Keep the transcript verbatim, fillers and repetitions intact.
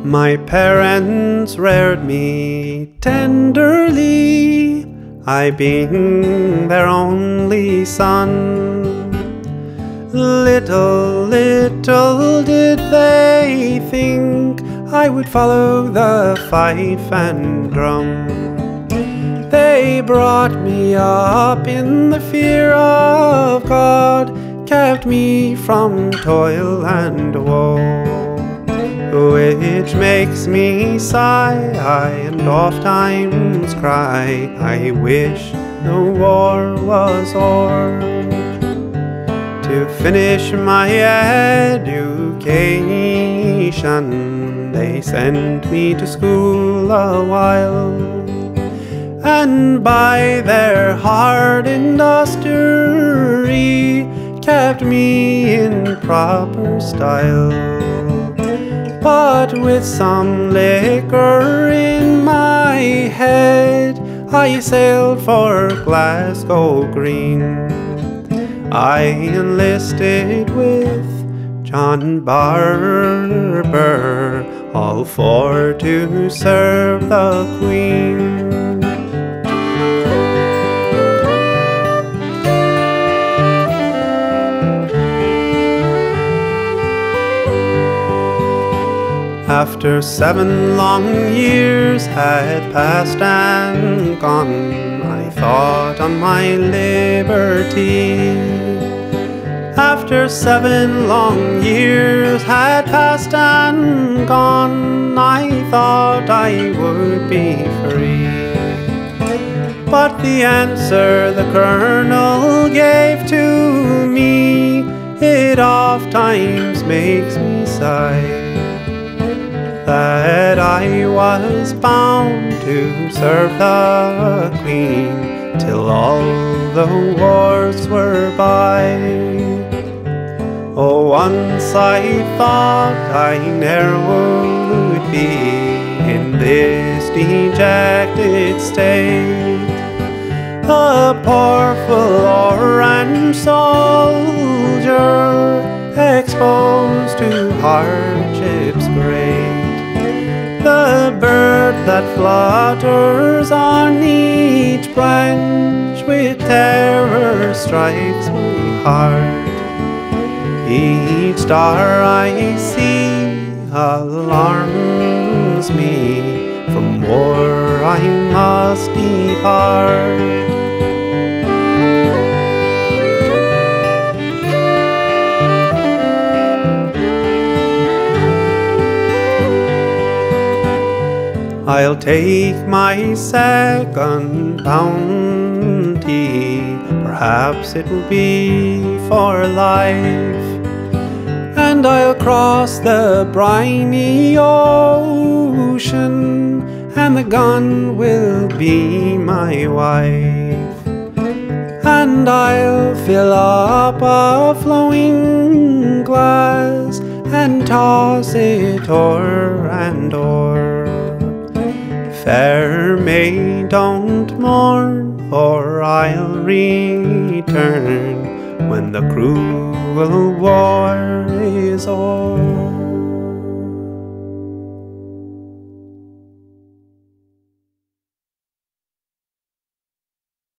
My parents reared me tenderly, I being their only son. Little, little did they think I would follow the fife and drum. They brought me up in the fear of God, kept me from toil and woe, which makes me sigh and oft times cry, I wish the war was o'er. To finish my education, they sent me to school a while, and by their hard industry kept me in proper style. But with some liquor in my head, I sailed for Glasgow Green. I enlisted with John Barber, all for to serve the Queen. After seven long years had passed and gone, I thought on my liberty. After seven long years had passed and gone, I thought I would be free. But the answer the Colonel gave to me, it oft times makes me sigh, that I was bound to serve the Queen till all the wars were by. Oh, once I thought I ne'er would be in this dejected state, a poor forlorn soldier exposed to hardships great. The bird that flutters on each branch with terror strikes my heart. Each star I see alarms me, from war I must depart. I'll take my second bounty, perhaps it will be for life, and I'll cross the briny ocean, and the gun will be my wife, and I'll fill up a flowing glass and toss it o'er and o'er. Fair maid, don't mourn, for I'll return when the cruel war is o'er.